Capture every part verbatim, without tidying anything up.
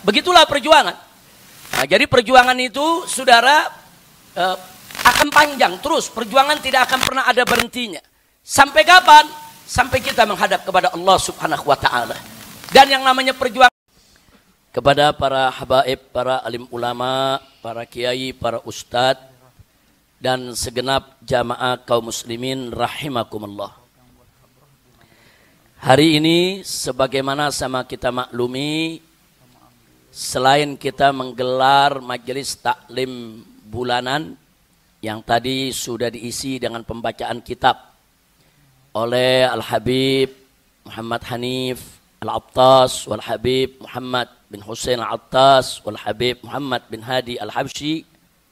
begitulah perjuangan. Nah, jadi perjuangan itu, saudara, eh, akan panjang terus. Perjuangan tidak akan pernah ada berhentinya. Sampai kapan? Sampai kita menghadap kepada Allah Subhanahu wa Ta'ala. Dan yang namanya perjuangan, kepada para habaib, para alim ulama, para kiai, para ustadz, dan segenap jamaah kaum muslimin rahimakumullah. Hari ini sebagaimana sama kita maklumi, selain kita menggelar majelis taklim bulanan yang tadi sudah diisi dengan pembacaan kitab oleh Al-Habib Muhammad Hanif Al-Attas wal Habib Muhammad bin Hussein Al-Attas wal Habib Muhammad bin Hadi Al-Habsyi,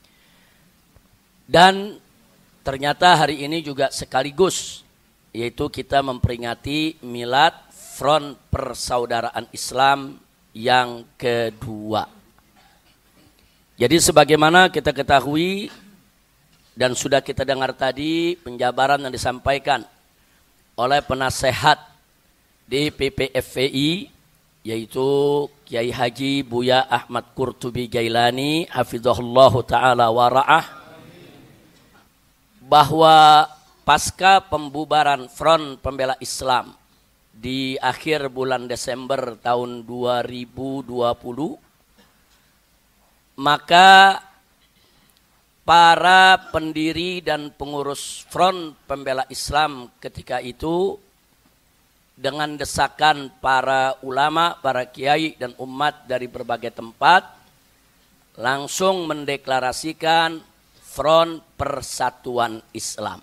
dan ternyata hari ini juga sekaligus yaitu kita memperingati milad Front Persaudaraan Islam yang kedua. Jadi sebagaimana kita ketahui dan sudah kita dengar tadi penjabaran yang disampaikan oleh penasehat di P P F V I, yaitu Kiai Haji Buya Ahmad Qurtubi Jailani hafizahullahu ta'ala wara'ah, bahwa pasca pembubaran Front Pembela Islam di akhir bulan Desember tahun dua ribu dua puluh, maka para pendiri dan pengurus Front Pembela Islam ketika itu dengan desakan para ulama, para kiai dan umat dari berbagai tempat langsung mendeklarasikan Front Persatuan Islam.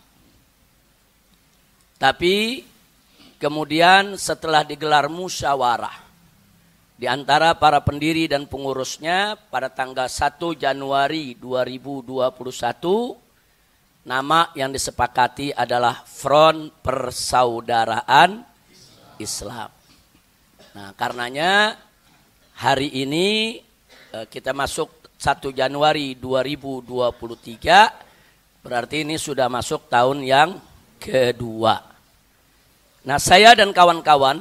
Tapi kemudian setelah digelar musyawarah di antara para pendiri dan pengurusnya pada tanggal satu Januari dua ribu dua puluh satu, nama yang disepakati adalah Front Persaudaraan Islam. Nah, karenanya hari ini kita masuk satu Januari dua ribu dua puluh tiga, berarti ini sudah masuk tahun yang kedua. Nah, saya dan kawan-kawan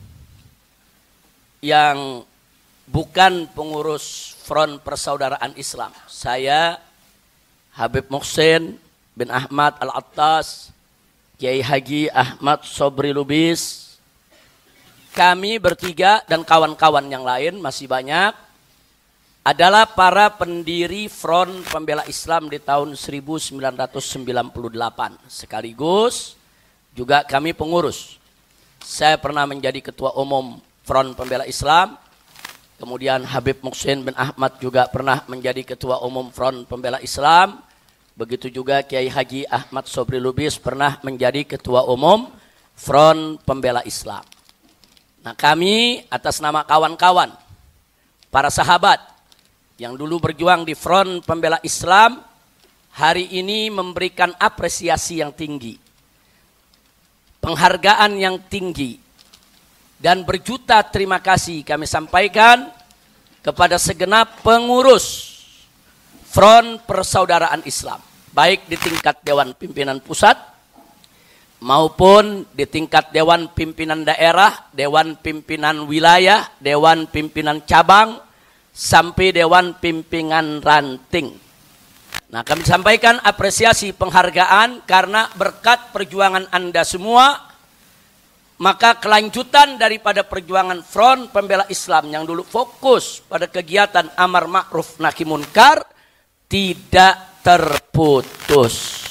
yang bukan pengurus Front Persaudaraan Islam, saya Habib Muhsin bin Ahmad Al-Attas, Kiai Haji Ahmad Sobri Lubis, kami bertiga dan kawan-kawan yang lain masih banyak adalah para pendiri Front Pembela Islam di tahun seribu sembilan ratus sembilan puluh delapan. Sekaligus juga kami pengurus. Saya pernah menjadi ketua umum Front Pembela Islam. Kemudian Habib Muhsin bin Ahmad juga pernah menjadi ketua umum Front Pembela Islam. Begitu juga Kiai Haji Ahmad Sobri Lubis pernah menjadi ketua umum Front Pembela Islam. Nah, kami atas nama kawan-kawan, para sahabat yang dulu berjuang di Front Pembela Islam, hari ini memberikan apresiasi yang tinggi, penghargaan yang tinggi, dan berjuta terima kasih kami sampaikan kepada segenap pengurus Front Persaudaraan Islam, baik di tingkat Dewan Pimpinan Pusat maupun di tingkat Dewan Pimpinan Daerah, Dewan Pimpinan Wilayah, Dewan Pimpinan Cabang, sampai Dewan Pimpinan Ranting. Nah, kami sampaikan apresiasi penghargaan karena berkat perjuangan Anda semua, maka kelanjutan daripada perjuangan Front Pembela Islam yang dulu fokus pada kegiatan amar ma'ruf nahi munkar tidak terputus.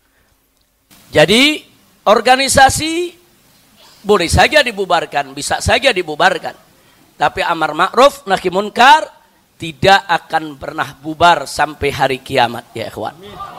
Jadi organisasi boleh saja dibubarkan, bisa saja dibubarkan. Tapi amar ma'ruf nahi munkar tidak akan pernah bubar sampai hari kiamat, ya ikhwan.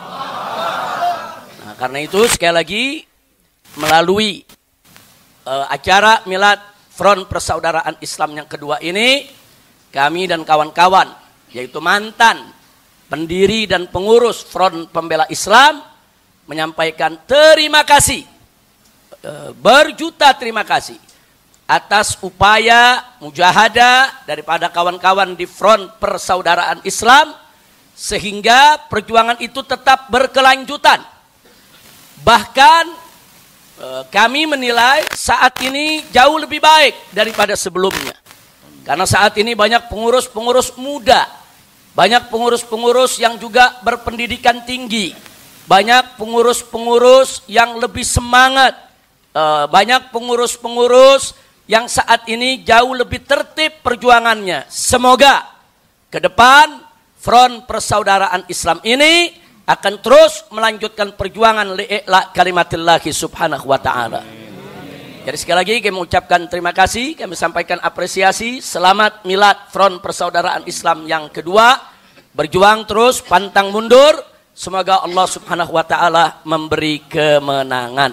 Nah, karena itu sekali lagi melalui uh, acara milad Front Persaudaraan Islam yang kedua ini, kami dan kawan-kawan, yaitu mantan pendiri dan pengurus Front Pembela Islam, menyampaikan terima kasih, berjuta terima kasih atas upaya mujahadah daripada kawan-kawan di Front Persaudaraan Islam sehingga perjuangan itu tetap berkelanjutan. Bahkan kami menilai saat ini jauh lebih baik daripada sebelumnya. Karena saat ini banyak pengurus-pengurus muda, banyak pengurus-pengurus yang juga berpendidikan tinggi, banyak pengurus-pengurus yang lebih semangat, banyak pengurus-pengurus yang saat ini jauh lebih tertib perjuangannya. Semoga ke depan Front Persaudaraan Islam ini akan terus melanjutkan perjuangan li'ila kalimatillahi subhanahu wa ta'ala. Jadi sekali lagi kami mengucapkan terima kasih, kami sampaikan apresiasi. Selamat milad Front Persaudaraan Islam yang kedua. Berjuang terus, pantang mundur. Semoga Allah subhanahu wa ta'ala memberi kemenangan.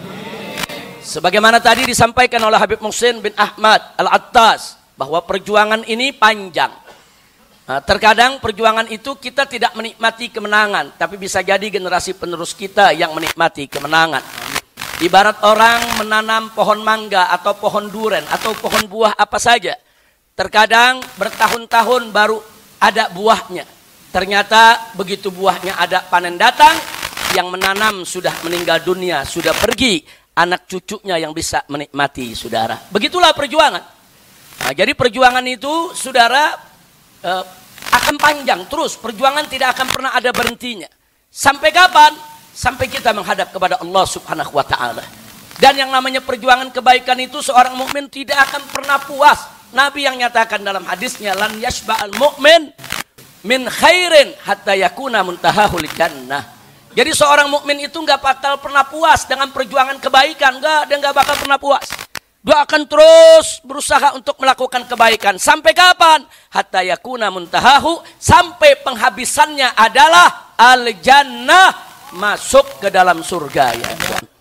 Sebagaimana tadi disampaikan oleh Habib Muhsin bin Ahmad Al-Attas, bahwa perjuangan ini panjang. Nah, terkadang perjuangan itu kita tidak menikmati kemenangan, tapi bisa jadi generasi penerus kita yang menikmati kemenangan. Ibarat orang menanam pohon mangga atau pohon duren atau pohon buah apa saja. Terkadang bertahun-tahun baru ada buahnya. Ternyata begitu buahnya ada, panen datang, yang menanam sudah meninggal dunia, sudah pergi. Anak cucunya yang bisa menikmati, saudara. Begitulah perjuangan. Nah, jadi perjuangan itu, saudara, eh, akan panjang terus. Perjuangan tidak akan pernah ada berhentinya. Sampai kapan? Sampai kita menghadap kepada Allah subhanahu wa ta'ala. Dan yang namanya perjuangan kebaikan itu, seorang mukmin tidak akan pernah puas. Nabi yang nyatakan dalam hadisnya, lan yashba'al mu'min min khairin hatta yakuna muntahahul jannah. Jadi seorang mukmin itu nggak bakal pernah puas dengan perjuangan kebaikan. Enggak, dia nggak bakal pernah puas. Dia akan terus berusaha untuk melakukan kebaikan. Sampai kapan? Hatta yakuna muntahahu, sampai penghabisannya adalah al-jannah, masuk ke dalam surga, ya.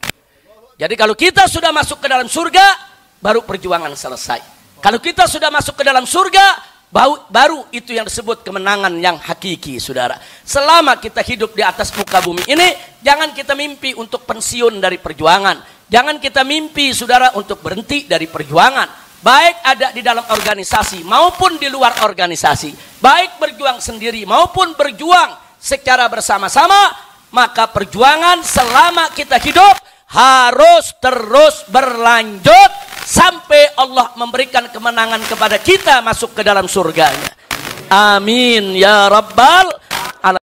Jadi kalau kita sudah masuk ke dalam surga, baru perjuangan selesai. Kalau kita sudah masuk ke dalam surga, baru itu yang disebut kemenangan yang hakiki, saudara. Selama kita hidup di atas muka bumi ini, jangan kita mimpi untuk pensiun dari perjuangan. Jangan kita mimpi, saudara, untuk berhenti dari perjuangan. Baik ada di dalam organisasi maupun di luar organisasi. Baik berjuang sendiri maupun berjuang secara bersama-sama. Maka perjuangan selama kita hidup harus terus berlanjut sampai Allah memberikan kemenangan kepada kita masuk ke dalam surganya. Amin ya rabbal